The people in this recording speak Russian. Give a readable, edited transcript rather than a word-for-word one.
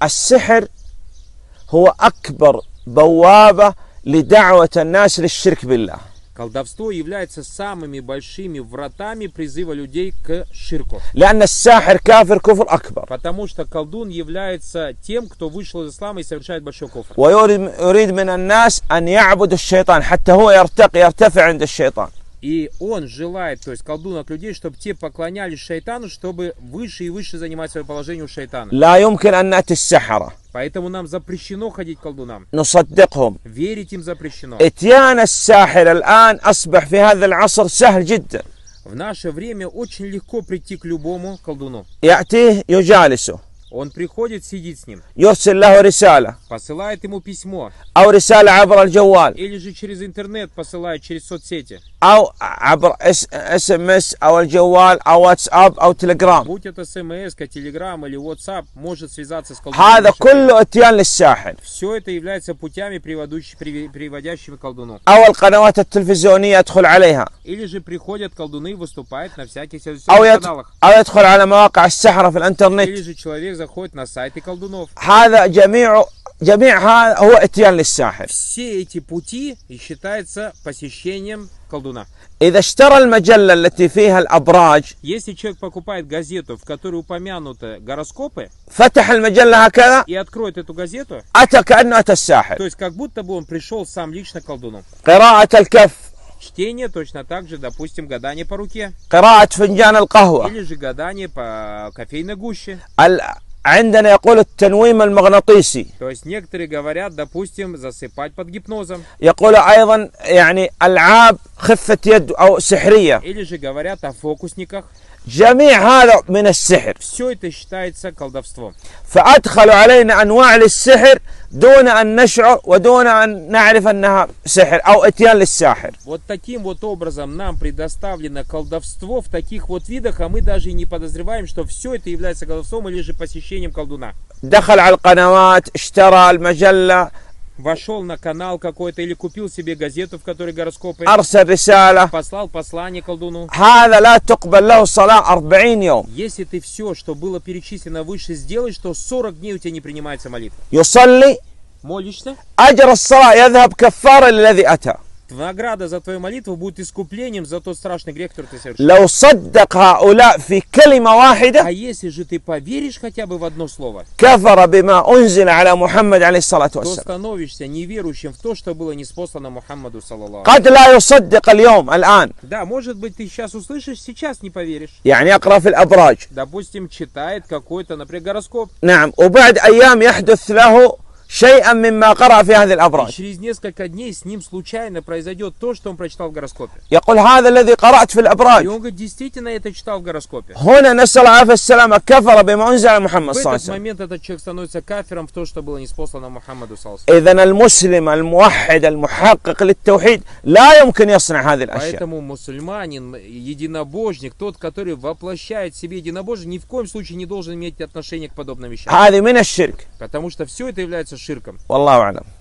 السحر هو أكبر بوابة لدعوة الناس للشرك بالله. Колдовство является самыми большими вратами призыва людей к ширку. لأن الساحر كافر كفر أكبر. Потому что колдун является тем, кто вышел из ислама и совершает большой куфр. ويريد من الناس أن يعبدوا الشيطان حتى هو يرتفع عند الشيطان. И он желает, то есть колдун от людей, чтобы те поклонялись шайтану, чтобы выше и выше занимать свое положение у шайтана. لا يمكن أن نأتي السحرة Поэтому нам запрещено ходить к колдунам. نصدقهم. Верить им запрещено. إتيان الساحر الآن أصبح في هذا العصر سهل جدا. В наше время очень легко прийти к любому колдуну. يأتيه يجالسه. Он приходит, сидит с ним, يرسل له رسالة посылает ему письмо, أو رسالة عبر الجوال или же через интернет посылает, через соцсети. أو عبر SMS أو الجوال أو واتساب أو تليجرام. Будь это смс, телеграм или WhatsApp, может связаться с هذا колдуном. كله إتيان للساحر. Все это является путями, приводящими к колдуну. أو القنوات التلفزيونية يدخل عليها Или же приходят колдуны и выступают на всяких أو каналах. أو يدخل على مواقع السحرة في Или الإنترنت. же человек заходит на сайты колдунов. هذا جميع هذا هو إتيان للساحر. Все эти пути и считается посещением колдуна. إذا اشترى المجلة التي فيها الأبراج Если человек покупает газету, в которой упомянуты гороскопы, فتح المجلة هكذا и откроет эту газету, أتى كأنه أتى الساحر. то есть как будто бы он пришел сам лично к колдуну. قراءة الكف. Чтение точно так же, допустим, гадание по руке. قراءة فنجان القهوة. Или же гадание по кофейной гуще. عندنا يقول التنويم المغناطيسي. То есть некоторые говорят, допустим, засыпать под гипнозом. يقول أيضا يعني ألعاب خفة يد أو سحرية. Или же говорят о фокусниках. جميع هذا من السحر. Все это считается колдовством. فأدخلوا علينا أنواع للسحر دون أن نشعر ودون أن نعرف أنها سحر أو إتيان للساحر. Вот таким вот образом нам предоставлено колдовство в таких вот видах, а мы даже и не подозреваем, что все это является колдовством или же посещением колдуна. دخل على القنوات اشترى المجلة Вошел на канал какой-то или купил себе газету, в которой гороскопы, أرسل رسالة. послал послание колдуну. هذا لا تقبل له صلاة 40 يوم. Если ты все, что было перечислено выше, сделаешь, то 40 дней у тебя не принимается молитва. يصلي Молишься, أجر الصلاة يذهب كفارة للذي أتى. награда за твою молитву будет искуплением за тот страшный грех, который ты совершил. لو صدق هؤلاء في كلمة А واحدة если же ты поверишь хотя бы в одно слово, كفر بما أنزل على محمد عليه الصلاة то والسلام. становишься неверующим в то, что было ниспослано Мухаммаду, саллаллаху. قد لا يصدق اليوم الآن. Да, может быть, ты сейчас услышишь, сейчас не поверишь. يعني يقرأ في الأبراج. Допустим, читает какой-то, например, гороскоп. نعم. وبعد أيام يحدث له شيئا مما قرأ في هذه И الأبراج. через несколько дней с ним случайно произойдет то, что он прочитал в гороскопе. يقول هذا الذي قرأت في И الأبراج. он говорит, действительно, я это читал в гороскопе. هنا نسأل عافية السلامة كفر بما أنزل على محمد В صلى الله عليه этот وسلم. момент этот человек становится кафиром в то, что было ниспослано Мухаммаду, саллаллаху. إذن المسلم الموحد المحقق للتوحيد لا يمكن يصنع هذه الأشياء. Поэтому мусульманин, единобожник, тот, который воплощает в себе единобожие, ни в коем случае не должен иметь отношение к подобным вещам. هذه من الشرك. Потому что все это является ширком. والله أعلم.